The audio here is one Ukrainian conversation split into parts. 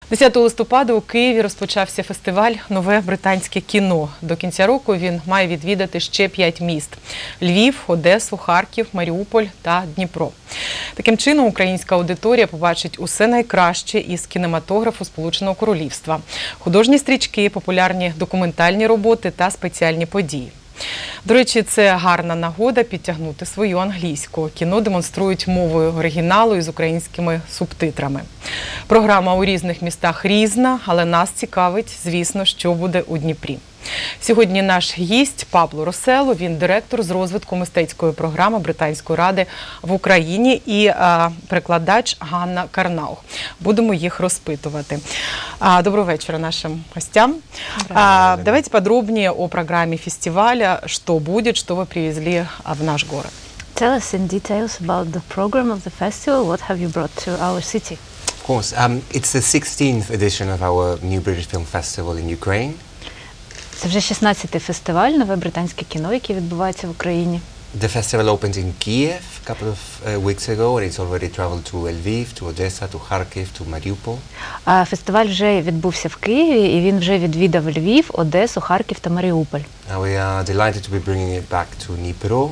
10 листопада у Києві розпочався фестиваль «Нове британське кіно». До кінця року він має відвідати ще 5 міст – Львів, Одесу, Харків, Маріуполь та Дніпро. Таким чином, українська аудиторія побачить усе найкраще із кінематографу Сполученого Королівства – художні стрічки, популярні документальні роботи та спеціальні події. До речі, це гарна нагода підтягнути свою англійську. Кіно демонструють мовою оригіналу із українськими субтитрами. Програма у різних містах різна, але нас цікавить, звісно, що буде у Дніпрі. Сьогодні наш гість Пабло Роселло, він директор з розвитку мистецької програми Британської ради в Україні і перекладач Ганна Карнаух. Будемо їх розпитувати. Доброго вечора нашим гостям. Давайте подробнее о программе фестиваля, что будет, что вы привезли в наш город. Tell us in details about the program of the festival. What have you brought to our city? Of course, it's the 16th edition of our New British Film Festival in Ukraine. Це вже 16-й фестиваль «Нове британське кіно», який відбувається в Україні. The festival opened in Kiev a couple of weeks ago, and it's already traveled to Lviv, to Odessa, to Kharkiv, to Mariupol. Фестиваль вже відбувся в Києві, і він вже відвідав Львів, Одесу, Харків та Маріуполь. We are delighted to be bringing it back to Dnipro.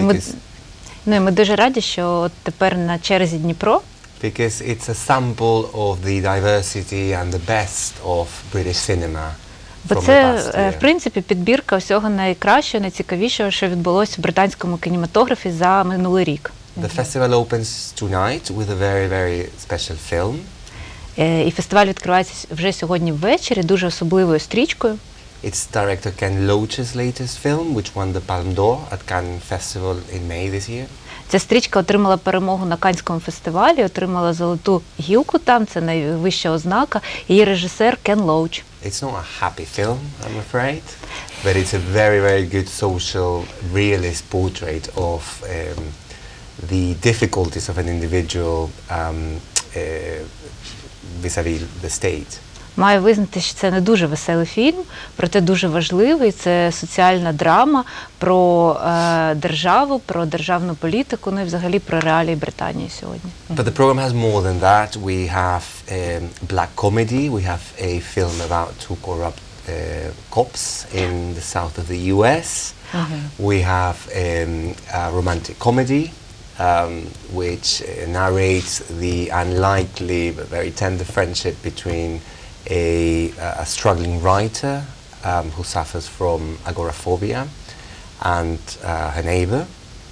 Ми дуже раді, що от тепер на черзі Дніпро. Because it's a sample of the diversity and the best of British cinema. Бо це, в принципі, підбірка усього найкращого, найцікавішого, що відбулося в британському кінематографі за минулий рік. The festival opens tonight with a very, very special film. І фестиваль відкривається вже сьогодні ввечері дуже особливою стрічкою. It's director Ken Loach's latest film, which won the Palme d'Or at Cannes Festival in May this year. Ця стрічка отримала перемогу на Каннському фестивалі, отримала золоту гілку там, це найвища ознака, її режисер Кен Лоуч. It's not a happy film, I'm afraid, but it's a very, very good social, realist portrait of the difficulties of an individual vis-à-vis the state. Маю визнати, що це не дуже веселий фільм, проте дуже важливий. Це соціальна драма про державу, про державну політику, ну і взагалі про реалії Британії сьогодні. But the program has more than that. We have black comedy. We have a film about two corrupt cops in the south of the US. We have a romantic comedy, which narrates the unlikely but very tender friendship between a struggling writer who suffers from agoraphobia and her neighbor.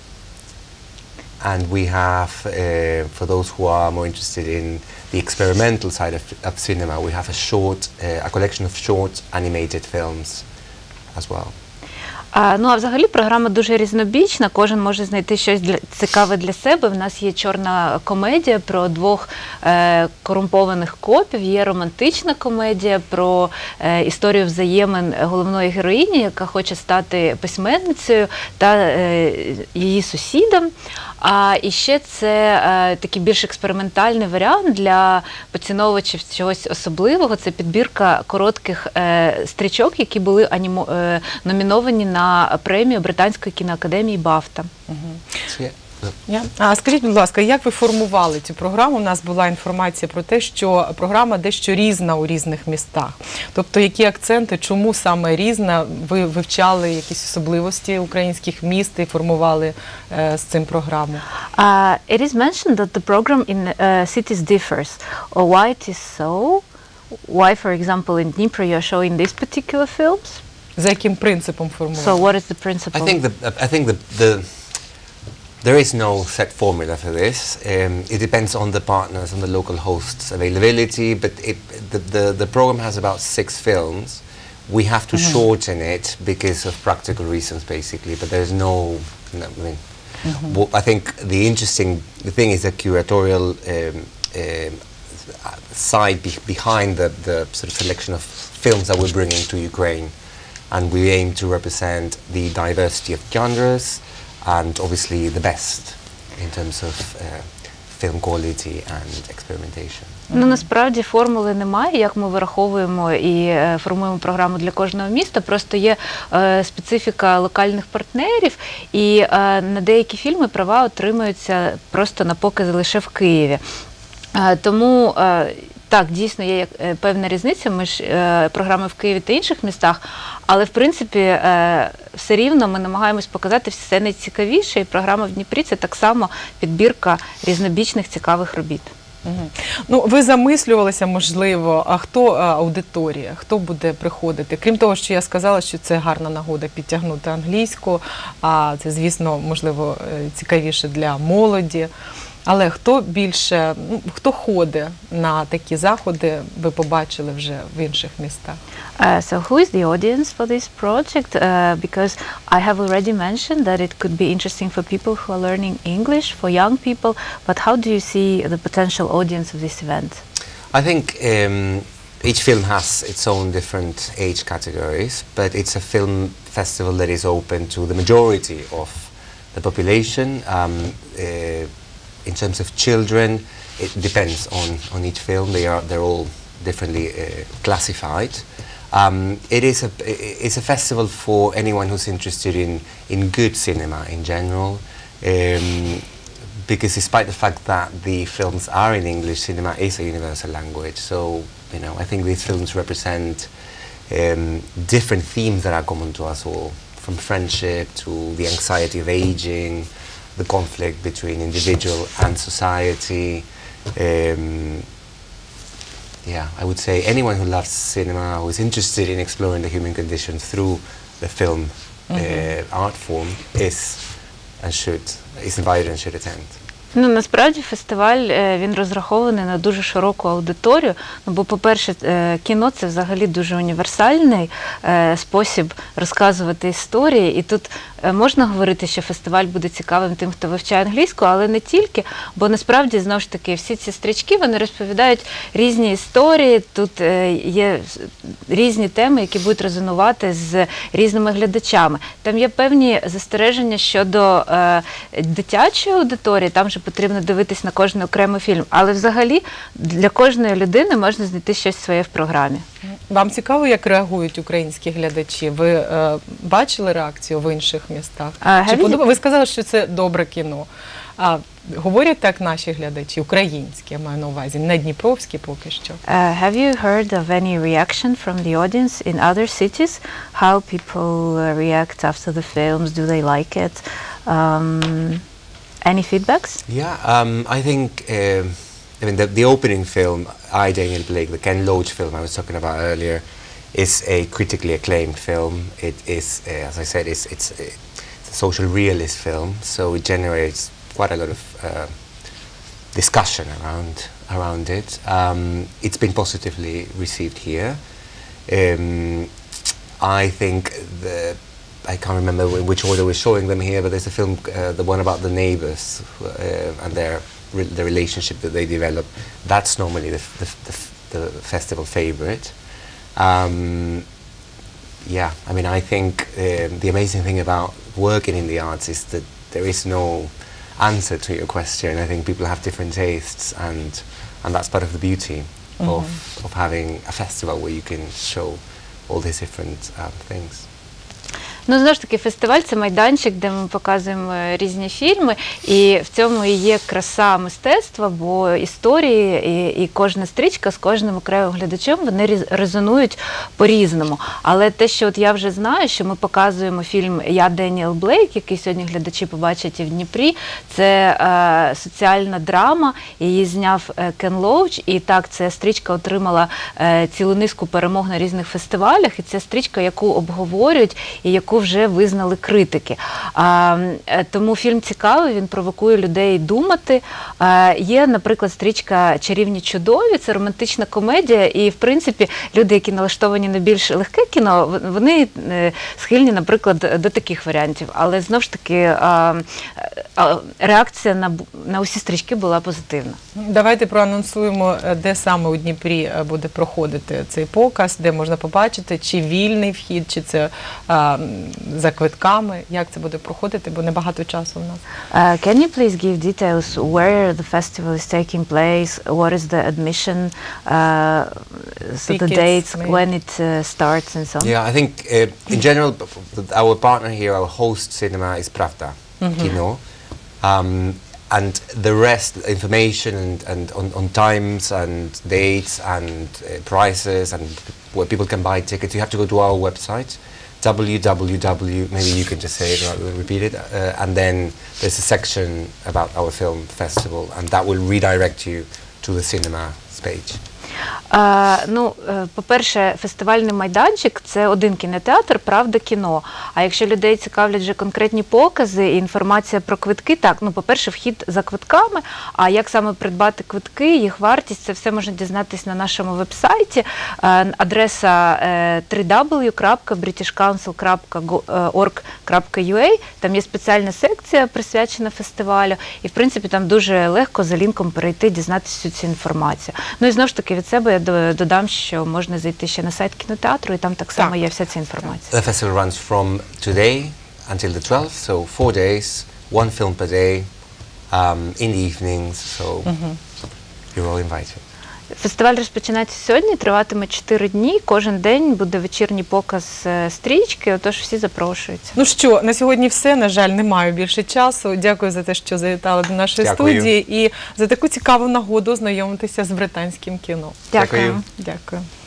And we have, for those who are more interested in the experimental side of cinema, we have a collection of short animated films as well. Ну, а взагалі програма дуже різнобічна, кожен може знайти щось цікаве для себе. В нас є чорна комедія про двох корумпованих копів, є романтична комедія про історію взаємин головної героїні, яка хоче стати письменницею та її сусідом. І ще це такий більш експериментальний варіант для поціновувачів чогось особливого. Це підбірка коротких стрічок, які були номіновані на премію Британської кіноакадемії BAFTA. Скажіть, будь ласка, як ви формували цю програму? У нас була інформація про те, що програма дещо різна у різних містах. Тобто, які акценти, чому саме різна? Ви вивчали якісь особливості українських міст і формували з цим програму? It is mentioned that the program in cities differs. Why it is so? Why, for example, in Dnipro you are showing these particular films? За яким принципом формували? So what is the principle? I think there is no set formula for this. It depends on the partners and the local hosts' availability, but the program has about 6 films. We have to shorten it because of practical reasons, basically, but there's no, I mean, I think the interesting thing is the curatorial side behind the sort of selection of films that we're bringing to Ukraine, and we aim to represent the diversity of genres, and obviously the best in terms of film quality and experimentation. Ну, насправді формули немає, як ми вираховуємо і формуємо програму для кожного міста, просто є специфіка локальних партнерів, і на деякі фільми права отримуються просто на покази лише в Києві. Тому Так, дійсно є певна різниця між програмою в Києві та інших містах, але в принципі все рівно ми намагаємось показати все найцікавіше, і програма в Дніпрі – це так само підбірка різнобічних цікавих робіт. Ну, ви замислювалися, можливо, а хто аудиторія, хто буде приходити? Крім того, що я сказала, що це гарна нагода підтягнути англійську, а це, звісно, можливо, цікавіше для молоді. Але хто більше, хто ходить на такі заходи, ви побачили вже в інших містах? So who is the audience for this project? Because I have already mentioned that it could be interesting for people who are learning English, for young people, but how do you see the potential audience of this event? I think each film has its own different age categories, but it's a film festival that is open to the majority of the population. In terms of children, it depends on each film. They're all differently classified. It's a festival for anyone who's interested in good cinema in general, because despite the fact that the films are in English, cinema is a universal language. So, you know, I think these films represent different themes that are common to us all, from friendship to the anxiety of aging, the conflict between individual and society. Yeah, I would say anyone who loves cinema, who is interested in exploring the human condition through the film art form is invited and should attend. Ну, насправді фестиваль, він розрахований на дуже широку аудиторію, бо, по-перше, кіно – це взагалі дуже універсальний спосіб розказувати історії, і тут можна говорити, що фестиваль буде цікавим тим, хто вивчає англійську, але не тільки, бо насправді, знову ж таки, всі ці стрічки, вони розповідають різні історії, тут є різні теми, які будуть резонувати з різними глядачами. Там є певні застереження щодо дитячої аудиторії, там же потрібно дивитись на кожен окремий фільм, але взагалі для кожної людини можна знайти щось своє в програмі. Вам цікаво, як реагують українські глядачі? Ви бачили реакцію в інших містах? Ви сказали, що це добре кіно. А говорять так наші глядачі, українські, я маю на увазі, не дніпровські поки що. Have you heard of any reaction from the audience in other cities? How people react after the films? Do they like it? Any feedbacks? Yeah, I think I mean the opening film, I, Daniel Blake, the Ken Loach film I was talking about earlier, is a critically acclaimed film. It is, as I said, it's a social realist film, so it generates quite a lot of discussion around it. It's been positively received here. I think I can't remember in which order we're showing them here, but there's a film, the one about the neighbors and the relationship that they develop. That's normally the festival favorite. Yeah, I mean, I think the amazing thing about working in the arts is that there is no answer to your question. I think people have different tastes, and that's part of the beauty of having a festival where you can show all these different things. Ну, знову ж таки, фестиваль – це майданчик, де ми показуємо різні фільми, і в цьому і є краса мистецтва, бо історії і кожна стрічка з кожним окремим глядачем, вони резонують по-різному. Але те, що от я вже знаю, що ми показуємо фільм «Я, Деніел Блейк», який сьогодні глядачі побачать і в Дніпрі, це соціальна драма, її зняв Кен Лоуч, і так, ця стрічка отримала цілу низку перемог на різних фестивалях, і це стрічка, яку обговорюють і яку вже визнали критики. Тому фільм цікавий, він провокує людей думати. Є, наприклад, стрічка «Чарівні чудові», це романтична комедія, і, в принципі, люди, які налаштовані на більш легке кіно, вони схильні, наприклад, до таких варіантів. Але, знову ж таки, реакція на усі стрічки була позитивна. Давайте проанонсуємо, де саме у Дніпрі буде проходити цей показ, де можна побачити, чи вільний вхід, чи це за квитками, як це буде проходити, бо небагато часу в нас. Can you please give details where the festival is taking place, what is the admission, so the dates, when it starts and so on? Yeah, I think in general, our partner here, our host cinema is Pravda Kino. and the rest, information and on times and dates and prices and where people can buy tickets, you have to go to our website, maybe you can just say it rather than repeat it, and then there's a section about our film festival, and that will redirect you to the cinema page. По-перше, фестивальний майданчик – це один кінотеатр, правда, кіно. А якщо людей цікавлять вже конкретні покази і інформація про квитки, так, по-перше, вхід за квитками, а як саме придбати квитки, їх вартість, це все можна дізнатись на нашому веб-сайті. Адреса www.britishcouncil.org.ua, там є спеціальна секція, присвячена фестивалю, і, в принципі, там дуже легко за лінком перейти, дізнатися всю цю інформацію. Ну і знову ж таки, від себе я додам, що можна зайти ще на сайт кінотеатру, і там так само є вся ця інформація. The festival runs from today until the 12th, so 4 days, one film per day, in the evenings, so you're all invited. Фестиваль розпочинається сьогодні, триватиме 4 дні, кожен день буде вечірній показ стрічки, отож всі запрошуються. Ну що, на сьогодні все, на жаль, не маю більше часу. Дякую за те, що завітали до нашої студії і за таку цікаву нагоду ознайомитися з британським кіно. Дякую. Дякую.